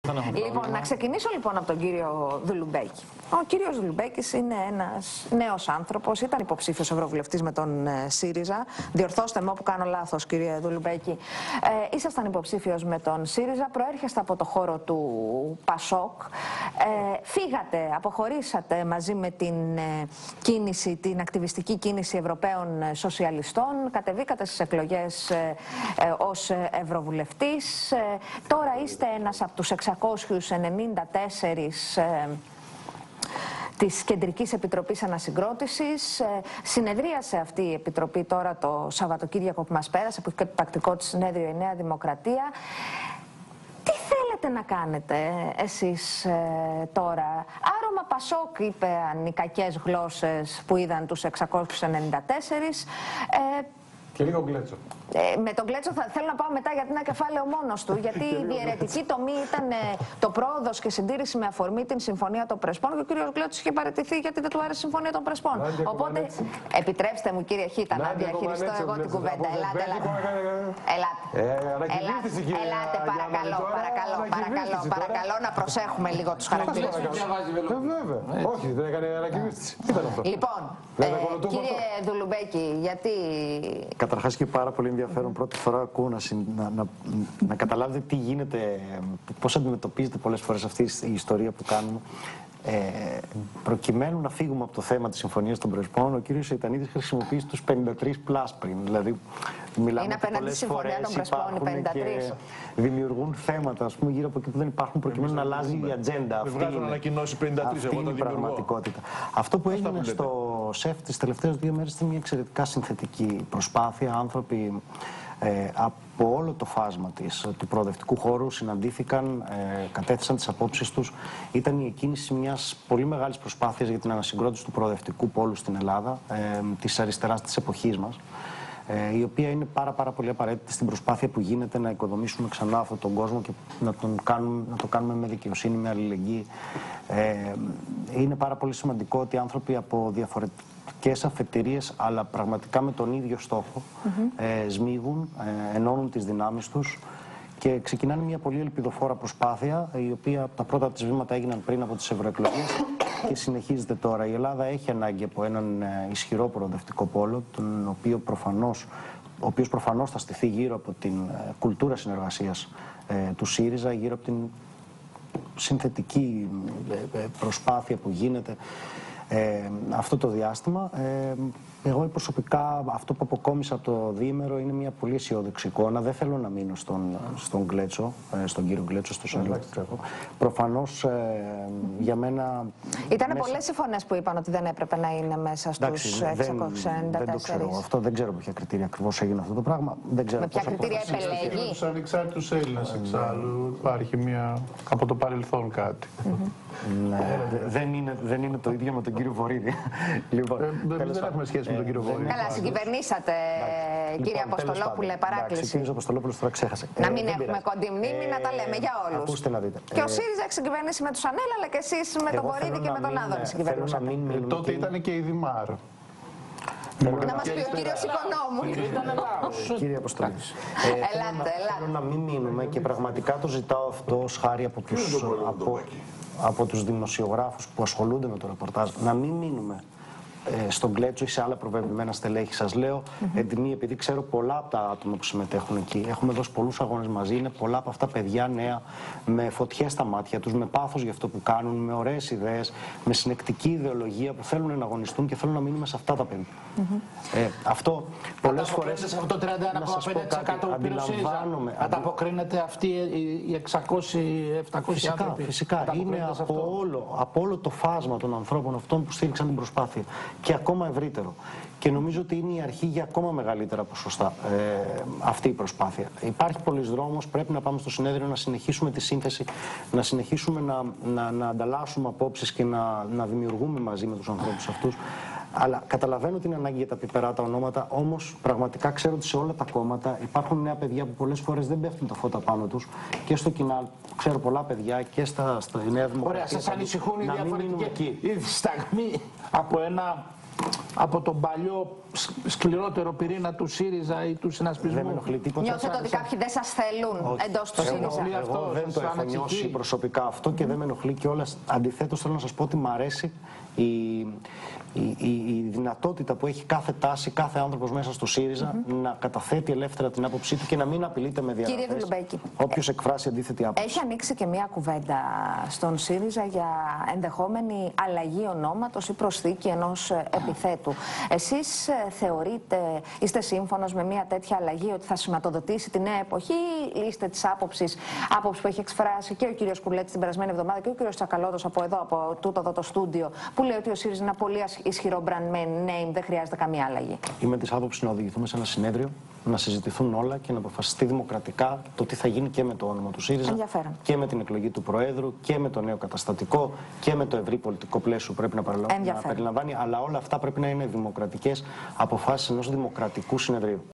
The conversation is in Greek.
Λοιπόν, να ξεκινήσω λοιπόν από τον κύριο Δουλουμπέκη. Ο κύριος Δουλουμπέκης είναι ένας νέος άνθρωπος, ήταν υποψήφιος ευρωβουλευτής με τον ΣΥΡΙΖΑ. Διορθώστε με όπου κάνω λάθος, κύριε Δουλουμπέκη. Ήσασταν υποψήφιος με τον ΣΥΡΙΖΑ, προέρχεστε από το χώρο του ΠΑΣΟΚ. Φύγατε, αποχωρήσατε μαζί με την ακτιβιστική κίνηση Ευρωπαίων Σοσιαλιστών. Κατεβήκατε στις εκλογές ως ευρωβουλευτής. Τώρα είστε ένας από τους 694 της Κεντρικής Επιτροπής Ανασυγκρότησης. Συνεδρίασε αυτή η Επιτροπή τώρα το Σαββατοκύριακο που μας πέρασε, που έχει και το τακτικό της συνέδριο η Νέα Δημοκρατία. Τι θέλετε να κάνετε εσείς τώρα? Άρωμα Πασόκ, είπαν οι κακές γλώσσες που είδαν τους 694. Και λίγο Γκλέτσο. Με τον Γκλέτσο θέλω να πάω μετά, γιατί είναι ένα κεφάλαιο μόνος του. Γιατί η διαιρετική τομή ήταν το πρόοδος και συντήρηση με αφορμή την Συμφωνία των Πρεσπών και ο κύριος Γκλέτσος είχε παραιτηθεί γιατί δεν του άρεσε η Συμφωνία των Πρεσπών. Οπότε, επιτρέψτε μου, κύριε Χίτα, να διαχειριστώ εγώ την κουβέντα. Ελάτε, παρακαλώ να προσέχουμε λίγο τους χαρακτήρες. Βέβαια. Όχι, δεν έκανε ανακοινήσεις. Λοιπόν, κύριε Δουλουμπέκη, γιατί. Καταρχάς και πάρα πολύ ενδιαφέρον, πρώτη φορά ακούω να καταλάβετε τι γίνεται, πώς αντιμετωπίζετε πολλές φορές αυτή η ιστορία που κάνουμε. Προκειμένου να φύγουμε από το θέμα της Συμφωνίας των Πρεσπών, ο κύριος Σεϊτανίδης χρησιμοποιήσει τους 53+ πριν. Δηλαδή, μιλάμε είναι απέναντι στη Συμφωνία των Πρεσπών οι 53. Δημιουργούν θέματα, ας πούμε, γύρω από εκεί που δεν υπάρχουν, προκειμένου να αλλάζει η ατζέντα. Δεν βγάζουν ανακοινώσεις 53, αυτή είναι η πραγματικότητα. Αυτό που έγινε στο ΣΕΦ τις τελευταίες 2 μέρες ήταν μια εξαιρετικά συνθετική προσπάθεια. Άνθρωποι από όλο το φάσμα του προοδευτικού χώρου συναντήθηκαν, κατέθεσαν τις απόψεις τους. Ήταν η εκκίνηση μιας πολύ μεγάλης προσπάθειας για την ανασυγκρότηση του προοδευτικού πόλου στην Ελλάδα, της αριστεράς της εποχής μας, η οποία είναι πάρα πολύ απαραίτητη στην προσπάθεια που γίνεται να οικοδομήσουμε ξανά αυτόν τον κόσμο και να το κάνουμε με δικαιοσύνη, με αλληλεγγύη. Είναι πάρα πολύ σημαντικό ότι άνθρωποι από διαφορετικές αφετηρίες, αλλά πραγματικά με τον ίδιο στόχο, σμίγουν, ενώνουν τις δυνάμεις τους και ξεκινάνε μια πολύ ελπιδοφόρα προσπάθεια, η οποία τα πρώτα της βήματα έγιναν πριν από τις ευρωεκλογές και συνεχίζεται τώρα. Η Ελλάδα έχει ανάγκη από έναν ισχυρό προοδευτικό πόλο, ο οποίος προφανώς θα στηθεί γύρω από την κουλτούρα συνεργασίας του ΣΥΡΙΖΑ, γύρω από την συνθετική προσπάθεια που γίνεται αυτό το διάστημα. Εγώ προσωπικά αυτό που αποκόμισα από το διήμερο είναι μια πολύ αισιόδοξη εικόνα. Δεν θέλω να μείνω στον Γκλέτσο, στον κύριο Γκλέτσο, στο Σαλβάκη. Προφανώς για μένα. Ήταν πολλές οι φωνές που είπαν ότι δεν έπρεπε να είναι μέσα στους 694. Δεν το ξέρω. Αυτό δεν ξέρω με ποια κριτήρια ακριβώς έγινε αυτό το πράγμα. Δεν ξέρω με ποια κριτήρια επελέγει. Στους ανεξάρτητους Έλληνες εξάλλου υπάρχει από το παρελθόν κάτι. Ναι, δεν είναι το ίδιο με τον κύριο Βορίδη. Δεν έχουμε σχέση με τον κύριο Βορίδη. Καλά, συγκυβερνήσατε, κύριε Αποστολόπουλε, παράκληση. Κύριε Αποστολόπουλος, τώρα ξέχασε. Να μην έχουμε κοντή μνήμη, να τα λέμε για όλους. Ακούστε να δείτε. Και ο ΣΥΡΙΖΑ έχει συγκυβερνήσει με τους Ανέλα, αλλά και εσείς με τον Βορίδη και με τον Άδωνη συγκυβερνούσατε. Τότε ήταν και η Δημάρ. Να μας πει ο κύριος Οικονόμου. Κύριε Αποστολή, θέλω να μην μείνουμε και πραγματικά το ζητάω αυτό ως χάρη από τους δημοσιογράφους που ασχολούνται με το ρεπορτάζ, να μην μείνουμε στον Γκλέτσο ή σε άλλα προβεβλημένα στελέχη. Σας λέω εντιμή, επειδή ξέρω πολλά από τα άτομα που συμμετέχουν εκεί. Έχουμε δώσει πολλούς αγώνες μαζί. Είναι πολλά από αυτά παιδιά νέα, με φωτιές στα μάτια τους, με πάθος για αυτό που κάνουν, με ωραίες ιδέες, με συνεκτική ιδεολογία που θέλουν να αγωνιστούν και θέλουν να μείνουμε σε αυτά τα παιδιά. Αυτό πολλές φορές. Σε αυτό το 31,5% αντιλαμβάνομαι. Ανταποκρίνεται αυτοί οι 600-700 άνθρωποι. Φυσικά. Είναι από όλο το φάσμα των ανθρώπων αυτών που στήριξαν την προσπάθεια. Και ακόμα ευρύτερο. Και νομίζω ότι είναι η αρχή για ακόμα μεγαλύτερα ποσοστά αυτή η προσπάθεια. Υπάρχει πολλής δρόμος, πρέπει να πάμε στο συνέδριο να συνεχίσουμε τη σύνθεση, να συνεχίσουμε να ανταλλάσσουμε απόψεις και να δημιουργούμε μαζί με τους ανθρώπους αυτούς. Αλλά καταλαβαίνω την ανάγκη για τα πιπερά τα ονόματα, όμως πραγματικά ξέρω ότι σε όλα τα κόμματα υπάρχουν νέα παιδιά που πολλές φορές δεν πέφτουν τα φώτα πάνω τους και στο κοινάλ. Ξέρω πολλά παιδιά και στη Νέα Δημοκρατία. Ωραία, σας ανησυχούν οι διαφορετικοί. Η δισταγμή από ένα από τον παλιό σκληρότερο πυρήνα του ΣΥΡΙΖΑ ή του συνασπισμού? Δεν με ενοχλεί τίποτα. Νιώθετε ότι κάποιοι δεν σας θέλουν εντός του ΣΥΡΙΖΑ? Εγώ δεν το έχω νιώσει προσωπικά αυτό και δεν με ενοχλεί κιόλας. Αντιθέτως, θέλω να σας πω ότι μου αρέσει η δυνατότητα που έχει κάθε τάση, κάθε άνθρωπος μέσα στο ΣΥΡΙΖΑ να καταθέτει ελεύθερα την άποψή του και να μην απειλείται με διαγραφές. Κύριε Δουλουμπέκη, όποιος εκφράσει αντίθετη άποψη. έχει ανοίξει και μία κουβέντα στον ΣΥΡΙΖΑ για ενδεχόμενη αλλαγή ονόματος ή προσθήκη ενός επιθέτου. Εσείς θεωρείτε, είστε σύμφωνος με μία τέτοια αλλαγή, ότι θα σηματοδοτήσει τη νέα εποχή, ή είστε της άποψης που έχει εκφράσει και ο κύριος Κουρλέτης την περασμένη εβδομάδα και ο κύριος Τσακαλώτος από εδώ, από τούτο εδώ το στούντιο, που λέει ότι ο ΣΥΡΙΖΑ είναι ένα πολύ ισχυρό brand name, δεν χρειάζεται καμία αλλαγή? Είμαι της άποψης να οδηγηθούμε σε ένα συνέδριο, να συζητηθούν όλα και να αποφασιστεί δημοκρατικά το τι θα γίνει και με το όνομα του ΣΥΡΙΖΑ και με την εκλογή του Προέδρου και με το νέο καταστατικό και με το ευρύ πολιτικό πλαίσιο που πρέπει να περιλαμβάνει. Αλλά όλα αυτά πρέπει να είναι δημοκρατικές αποφάσεις ενός δημοκρατικού συνεδρίου.